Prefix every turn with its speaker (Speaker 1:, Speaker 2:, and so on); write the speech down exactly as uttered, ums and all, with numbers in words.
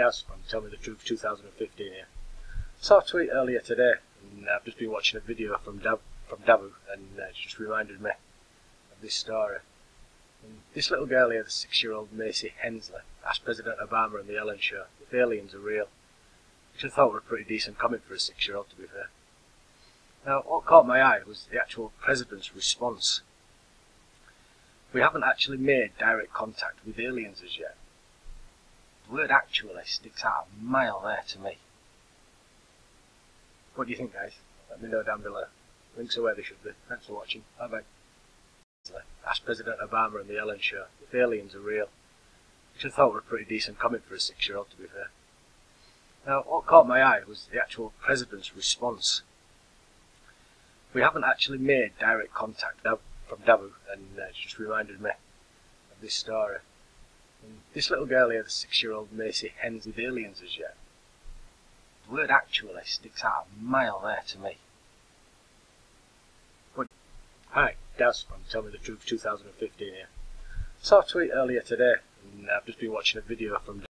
Speaker 1: Daz from Tell Me The Truth two thousand fifteen here. Saw a tweet earlier today, and I've just been watching a video from Dab, from Dabu, and uh, it just reminded me of this story. And this little girl here, the six-year-old Macey Hensley, asked President Obama on the Ellen Show if aliens are real, which I thought were a pretty decent comment for a six-year-old, to be fair. Now, what caught my eye was the actual President's response. We haven't actually made direct contact with aliens as yet. The word actually sticks out a mile there to me. What do you think, guys? Let me know down below. Links are where they should be. Thanks for watching. Bye bye. Asked President Obama on the Ellen Show if aliens are real, which I thought were a pretty decent comment for a six-year-old, to be fair. Now, what caught my eye was the actual President's response. We haven't actually made direct contact from Dabu, and uh, it just reminded me of this story. And this little girl here, the six-year-old Macey Hensley, with aliens as yet. The word actually sticks out a mile there to me. What? Hi, Daz from Tell Me The Truth two thousand fifteen here. Saw a tweet earlier today, and I've just been watching a video from